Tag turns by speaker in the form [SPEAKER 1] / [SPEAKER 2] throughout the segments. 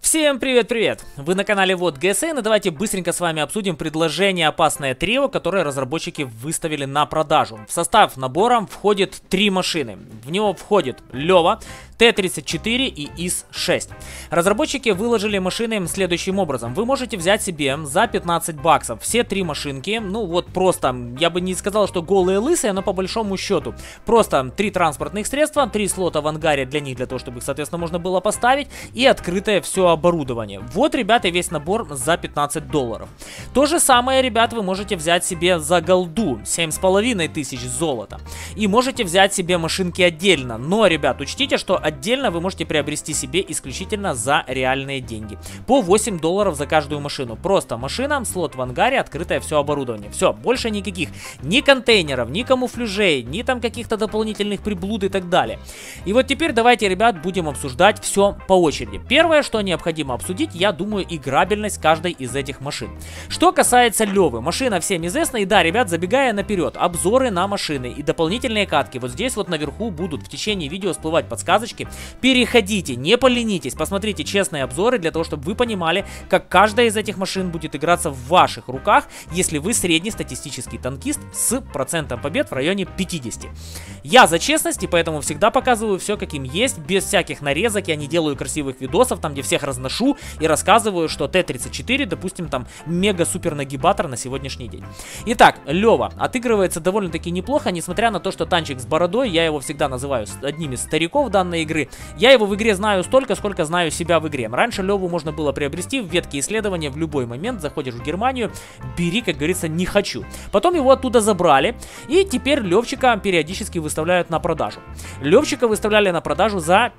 [SPEAKER 1] Всем привет-привет! Вы на канале Вот ГСН, и давайте быстренько с вами обсудим предложение «Опасное трио», которое разработчики выставили на продажу. В состав набора входит 3 машины. В него входит Лева, Т-34 и ИС-6. Разработчики выложили машины следующим образом. Вы можете взять себе за 15 баксов все 3 машинки. Ну вот просто, я бы не сказал, что голые лысые, но по большому счету. Просто 3 транспортных средства, 3 слота в ангаре для них, для того, чтобы их, соответственно, можно было поставить. И открытое все оборудование. Вот, ребята, весь набор за $15. То же самое, ребят, вы можете взять себе за голду 7500 золота. И можете взять себе машинки отдельно. Но, ребят, учтите, что отдельно вы можете приобрести себе исключительно за реальные деньги. По $8 за каждую машину. Просто машина, слот в ангаре, открытое все оборудование. Все, больше никаких ни контейнеров, ни камуфляжей, ни там каких-то дополнительных приблуд и так далее. И вот теперь давайте, ребят, будем обсуждать все по очереди. Первое, что необходимо обсудить, я думаю, играбельность каждой из этих машин. Что касается Левы, машина всем известна. И да, ребят, забегая наперед, обзоры на машины и дополнительные катки. Вот здесь вот наверху будут в течение видео всплывать подсказочки. Переходите, не поленитесь, посмотрите честные обзоры, для того, чтобы вы понимали, как каждая из этих машин будет играться в ваших руках, если вы среднестатистический танкист с процентом побед в районе 50. Я за честность, и поэтому всегда показываю все каким есть, без всяких нарезок. Я не делаю красивых видосов, там где всех разношу и рассказываю, что Т-34, допустим, там мега-супер нагибатор на сегодняшний день. Итак, Лева отыгрывается довольно-таки неплохо, несмотря на то, что танчик с бородой, я его всегда называю одним из стариков данной игры. Я его в игре знаю столько, сколько знаю себя в игре. Раньше Леву можно было приобрести в ветке исследования в любой момент. Заходишь в Германию, бери, как говорится, не хочу. Потом его оттуда забрали, и теперь Левчика периодически выставляют на продажу. Левчика выставляли на продажу за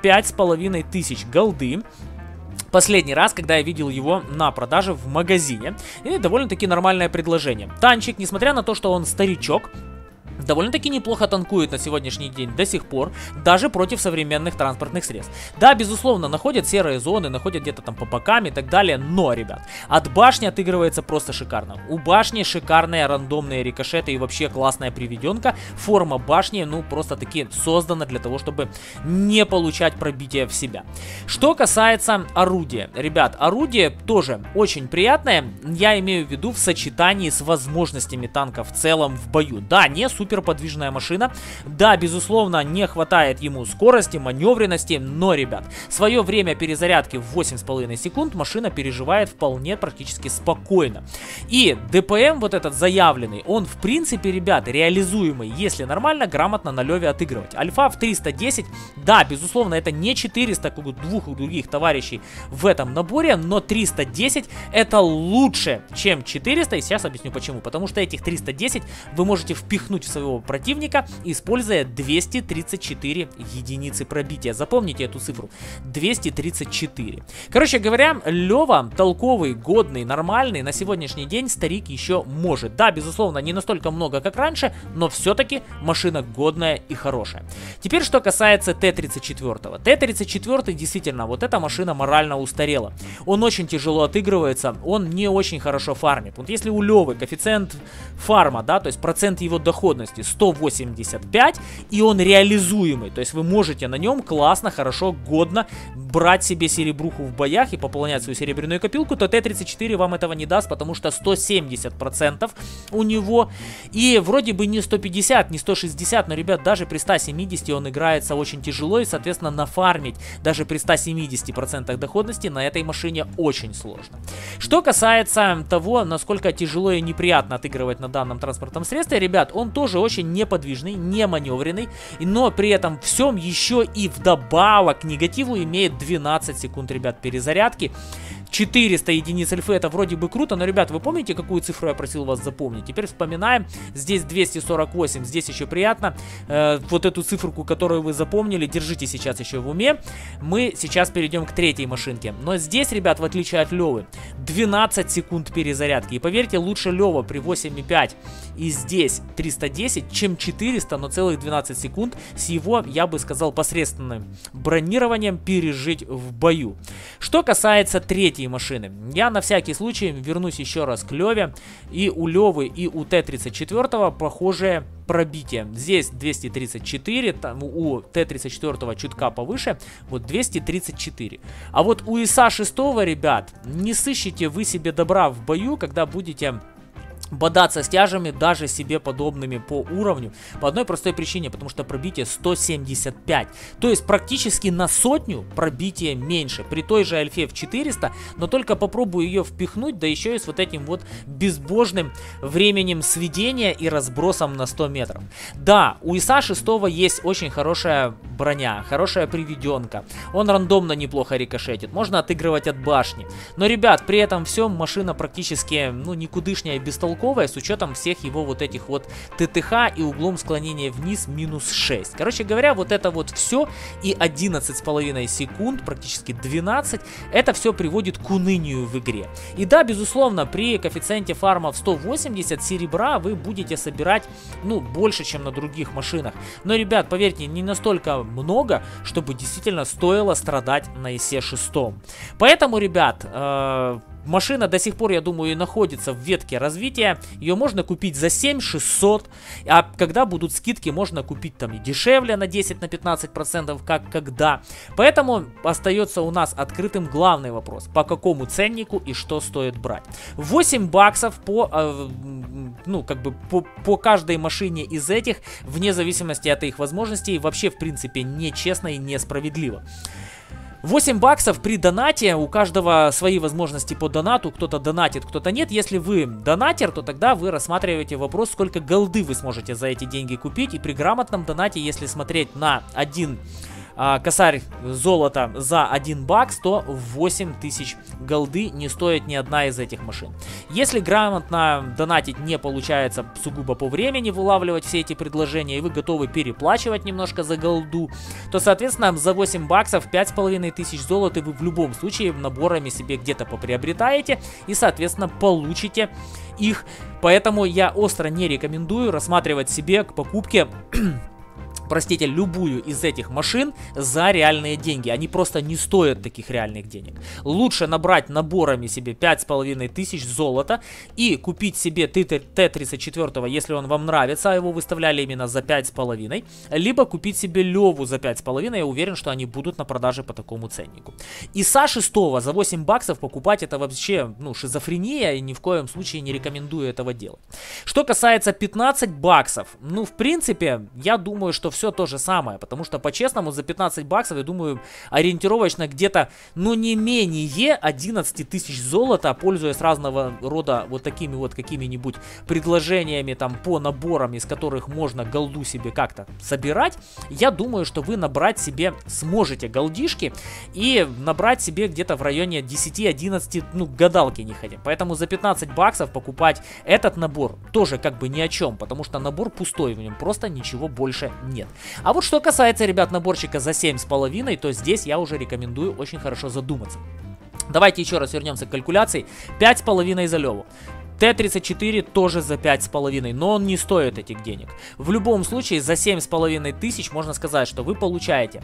[SPEAKER 1] 5500 голды. Последний раз, когда я видел его на продаже в магазине. И довольно-таки нормальное предложение. Танчик, несмотря на то, что он старичок, довольно-таки неплохо танкует на сегодняшний день до сих пор, даже против современных транспортных средств. Да, безусловно, находят серые зоны, находят где-то там по бокам и так далее, но, ребят, от башни отыгрывается просто шикарно. У башни шикарные рандомные рикошеты и вообще классная приведенка. Форма башни, ну, просто-таки создана для того, чтобы не получать пробитие в себя. Что касается орудия, ребят, орудие тоже очень приятное, я имею в виду в сочетании с возможностями танка в целом в бою. Да, не супер подвижная машина. Да, безусловно, не хватает ему скорости, маневренности, но, ребят, свое время перезарядки в 8,5 секунд машина переживает вполне практически спокойно. И ДПМ вот этот заявленный, он в принципе, ребят, реализуемый, если нормально, грамотно на Леве отыгрывать. Альфа в 310, да, безусловно, это не 400, как у двух других товарищей в этом наборе, но 310 это лучше, чем 400, и сейчас объясню почему. Потому что этих 310 вы можете впихнуть в своего противника, используя 234 единицы пробития. Запомните эту цифру. 234. Короче говоря, Лева толковый, годный, нормальный. На сегодняшний день старик еще может. Да, безусловно, не настолько много, как раньше, но все-таки машина годная и хорошая. Теперь, что касается Т-34. Т-34 действительно, вот эта машина морально устарела. Он очень тяжело отыгрывается, он не очень хорошо фармит. Вот если у Левы коэффициент фарма, да, то есть процент его доходности 185, и он реализуемый, то есть вы можете на нем классно, хорошо, годно брать себе серебруху в боях и пополнять свою серебряную копилку, то Т-34 вам этого не даст, потому что 170% у него, и вроде бы не 150, не 160, но, ребят, даже при 170 он играется очень тяжело, и, соответственно, нафармить даже при 170% доходности на этой машине очень сложно. Что касается того, насколько тяжело и неприятно отыгрывать на данном транспортном средстве, ребят, он тоже очень неподвижный, не маневренный, но при этом всем еще и вдобавок к негативу имеет 12 секунд, ребят, перезарядки. 400 единиц альфы, это вроде бы круто, но, ребят, вы помните, какую цифру я просил вас запомнить? Теперь вспоминаем. Здесь 248, здесь еще приятно. Вот эту циферку, которую вы запомнили, держите сейчас еще в уме. Мы сейчас перейдем к третьей машинке. Но здесь, ребят, в отличие от Левы, 12 секунд перезарядки. И поверьте, лучше Лева при 8,5 и здесь 310, чем 400, но целых 12 секунд с его, я бы сказал, посредственным бронированием пережить в бою. Что касается третьей третьей машины. Я на всякий случай вернусь еще раз к Леве. И у Левы, и у Т-34 похожее пробитие. Здесь 234, там у Т-34 чутка повыше, вот 234. А вот у ИСа-6, ребят, не сыщите вы себе добра в бою, когда будете бодаться с тяжами, даже себе подобными по уровню, по одной простой причине, потому что пробитие 175, то есть практически на сотню пробитие меньше, при той же альфе в 400, но только попробую ее впихнуть, да еще и с вот этим вот безбожным временем сведения и разбросом на 100 метров. Да, у ИСа-6 есть очень хорошая броня, хорошая приведенка, он рандомно неплохо рикошетит, можно отыгрывать от башни, но, ребят, при этом всем машина практически, ну, никудышняя и бестолковая, с учетом всех его вот этих вот ТТХ и углом склонения вниз минус 6. Короче говоря, вот это вот все и 11,5 секунд, практически 12, это все приводит к унынию в игре. И да, безусловно, при коэффициенте фарма в 180 серебра вы будете собирать, ну, больше, чем на других машинах. Но, ребят, поверьте, не настолько много, чтобы действительно стоило страдать на ИСе-6. Поэтому, ребят, машина до сих пор, я думаю, и находится в ветке развития. Ее можно купить за 7600. А когда будут скидки, можно купить там и дешевле на 10-15%, как когда. Поэтому остается у нас открытым главный вопрос. По какому ценнику и что стоит брать? 8 баксов по, ну, как бы по каждой машине из этих, вне зависимости от их возможностей, вообще, в принципе, нечестно и несправедливо. 8 баксов при донате, у каждого свои возможности по донату, кто-то донатит, кто-то нет. Если вы донатер, то тогда вы рассматриваете вопрос, сколько голды вы сможете за эти деньги купить. И при грамотном донате, если смотреть на один косарь золота за 1 бакс, то 8000 голды не стоит ни одна из этих машин. Если грамотно донатить не получается сугубо по времени, вылавливать все эти предложения, и вы готовы переплачивать немножко за голду, то, соответственно, за 8 баксов 5500 золота вы в любом случае наборами себе где-то поприобретаете и, соответственно, получите их. Поэтому я остро не рекомендую рассматривать себе к покупке простите, любую из этих машин за реальные деньги. Они просто не стоят таких реальных денег. Лучше набрать наборами себе 5500 золота и купить себе Т-34, если он вам нравится, а его выставляли именно за 5,5. Либо купить себе Леву за 5,5. Я уверен, что они будут на продаже по такому ценнику. ИСа-6 за 8 баксов покупать — это вообще, ну, шизофрения, и ни в коем случае не рекомендую этого делать. Что касается 15 баксов, ну, в принципе, я думаю, что все то же самое, потому что, по-честному, за 15 баксов, я думаю, ориентировочно где-то, ну, не менее 11 тысяч золота, пользуясь разного рода вот такими вот какими-нибудь предложениями там по наборам, из которых можно голду себе как-то собирать, я думаю, что вы набрать себе сможете голдишки и набрать себе где-то в районе 10-11, ну, гадалки не ходим. Поэтому за 15 баксов покупать этот набор тоже как бы ни о чем, потому что набор пустой, в нем просто ничего больше нет. А вот что касается, ребят, наборчика за 7,5, то здесь я уже рекомендую очень хорошо задуматься. Давайте еще раз вернемся к калькуляции. 5,5 за Леву. Т-34 тоже за 5,5, но он не стоит этих денег. В любом случае, за 7500 можно сказать, что вы получаете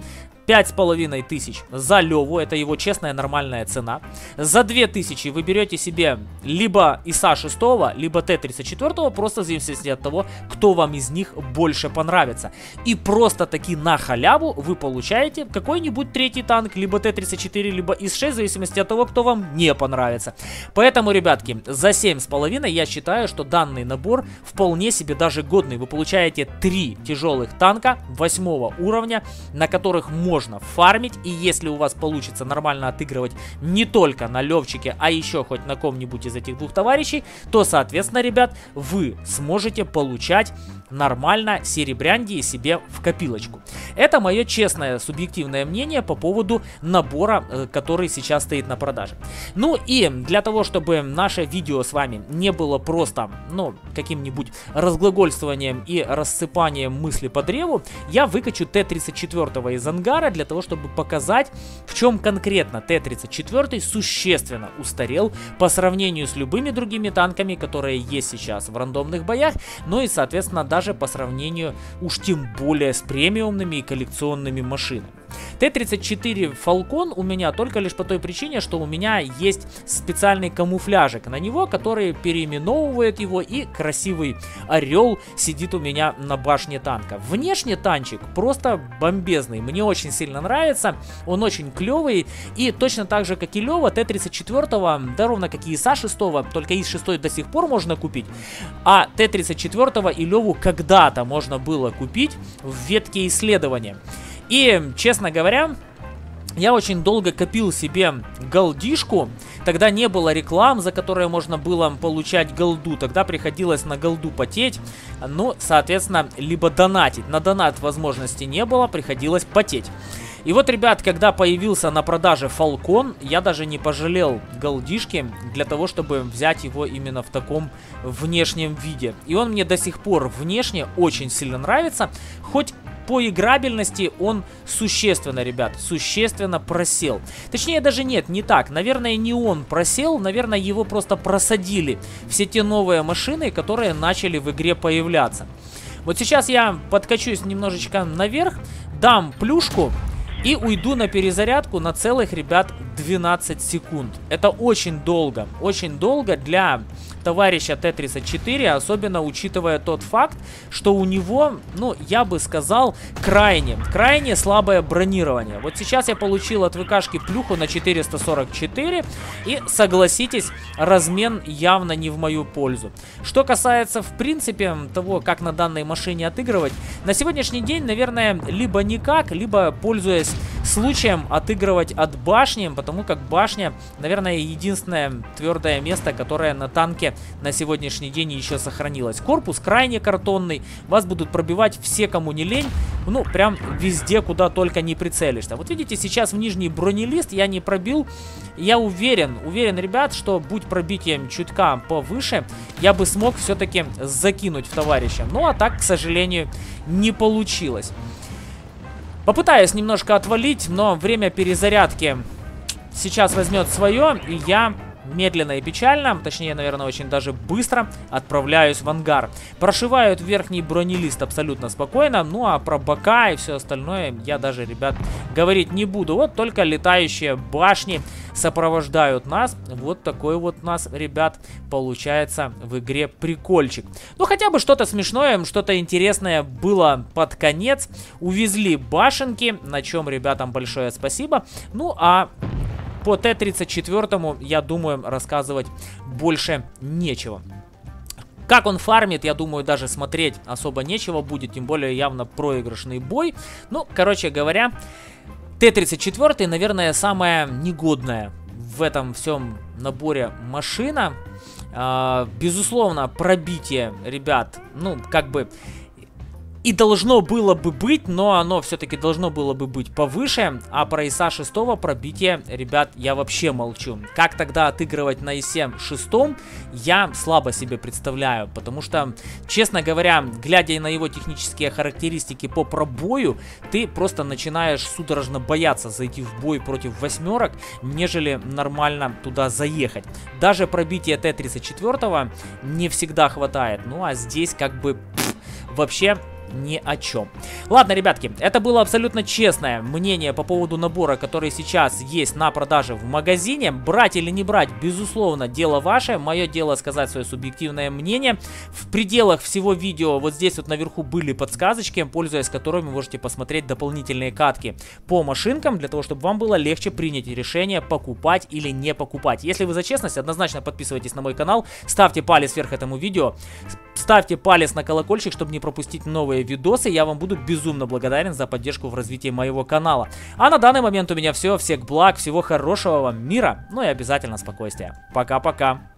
[SPEAKER 1] 5500 за Леву, это его честная нормальная цена. За 2000 вы берете себе либо ИСа-6, либо Т-34, просто в зависимости от того, кто вам из них больше понравится. И просто таки на халяву вы получаете какой-нибудь третий танк, либо Т-34, либо ИС-6, в зависимости от того, кто вам не понравится. Поэтому, ребятки, за 7,5 я считаю, что данный набор вполне себе даже годный. Вы получаете 3 тяжелых танка 8 уровня, на которых можно фармить. И если у вас получится нормально отыгрывать не только на Левчике, а еще хоть на ком-нибудь из этих двух товарищей, то, соответственно, ребят, вы сможете получать нормально серебрянди себе в копилочку. Это мое честное субъективное мнение по поводу набора, который сейчас стоит на продаже. Ну и для того, чтобы наше видео с вами не было просто, ну, каким-нибудь разглагольствованием и рассыпанием мысли по древу, я выкачу Т-34 из ангара для того, чтобы показать, в чем конкретно Т-34 существенно устарел по сравнению с любыми другими танками, которые есть сейчас в рандомных боях, ну и, соответственно, даже по сравнению уж тем более с премиумными и коллекционными машинами. Т-34 Falcon у меня только лишь по той причине, что у меня есть специальный камуфляжик на него, который переименовывает его, и красивый орел сидит у меня на башне танка. Внешне танчик просто бомбезный, мне очень сильно нравится, он очень клевый, и точно так же, как и Лева, Т-34, да ровно как и ИСа-6, только ИС-6 до сих пор можно купить, а Т-34 и Леву когда-то можно было купить в ветке исследования. И, честно говоря, я очень долго копил себе голдишку. Тогда не было реклам, за которые можно было получать голду. Тогда приходилось на голду потеть. Ну, соответственно, либо донатить. На донат возможности не было, приходилось потеть. И вот, ребят, когда появился на продаже Falcon, я даже не пожалел голдишки для того, чтобы взять его именно в таком внешнем виде. И он мне до сих пор внешне очень сильно нравится, хоть по играбельности он существенно, ребят, существенно просел. Точнее, даже нет, не так. Наверное, не он просел, наверное, его просто просадили все те новые машины, которые начали в игре появляться. Вот сейчас я подкачусь немножечко наверх, дам плюшку и уйду на перезарядку на целых, ребят, 12 секунд. Это очень долго для товарища Т-34, особенно учитывая тот факт, что у него, ну, я бы сказал, крайне слабое бронирование. Вот сейчас я получил от ВКшки плюху на 444, и, согласитесь, размен явно не в мою пользу. Что касается, в принципе, того, как на данной машине отыгрывать, на сегодняшний день, наверное, либо никак, либо, пользуясь случаем, отыгрывать от башни, потому как башня, наверное, единственное твердое место, которое на танке на сегодняшний день еще сохранилось. Корпус крайне картонный, вас будут пробивать все, кому не лень, ну, прям везде, куда только не прицелишься. Вот видите, сейчас в нижний бронелист я не пробил. Я уверен, ребят, что будь пробитием чутка повыше, я бы смог все-таки закинуть в товарища. Ну, а так, к сожалению, не получилось. Попытаюсь немножко отвалить, но время перезарядки сейчас возьмет свое, и я медленно и печально, точнее, наверное, очень даже быстро отправляюсь в ангар. Прошивают верхний бронелист абсолютно спокойно, ну а про бока и все остальное я даже, ребят, говорить не буду. Вот только летающие башни сопровождают нас. Вот такой вот у нас, ребят, получается в игре прикольчик. Ну, хотя бы что-то смешное, что-то интересное было под конец. Увезли башенки, на чем ребятам большое спасибо. Ну, а по Т-34, я думаю, рассказывать больше нечего. Как он фармит, я думаю, даже смотреть особо нечего будет, тем более явно проигрышный бой. Ну, короче говоря, Т-34, наверное, самая негодная в этом всем наборе машина. Безусловно, пробитие, ребят, ну, как бы и должно было бы быть, но оно все-таки должно было бы быть повыше. А про ИСа-6 пробитие, ребят, я вообще молчу. Как тогда отыгрывать на ИСе-6, я слабо себе представляю. Потому что, честно говоря, глядя на его технические характеристики по пробою, ты просто начинаешь судорожно бояться зайти в бой против восьмерок, нежели нормально туда заехать. Даже пробитие Т-34 не всегда хватает. Ну а здесь как бы вообще ни о чем. Ладно, ребятки, это было абсолютно честное мнение по поводу набора, который сейчас есть на продаже в магазине. Брать или не брать, безусловно, дело ваше. Мое дело сказать свое субъективное мнение. В пределах всего видео вот здесь вот наверху были подсказочки, пользуясь которыми можете посмотреть дополнительные катки по машинкам, для того, чтобы вам было легче принять решение, покупать или не покупать. Если вы за честность, однозначно подписывайтесь на мой канал, ставьте палец вверх этому видео, ставьте палец на колокольчик, чтобы не пропустить новые видосы. Я вам буду безумно благодарен за поддержку в развитии моего канала. А на данный момент у меня все. Всех благ, всего хорошего вам, мира, ну и обязательно спокойствия. Пока-пока.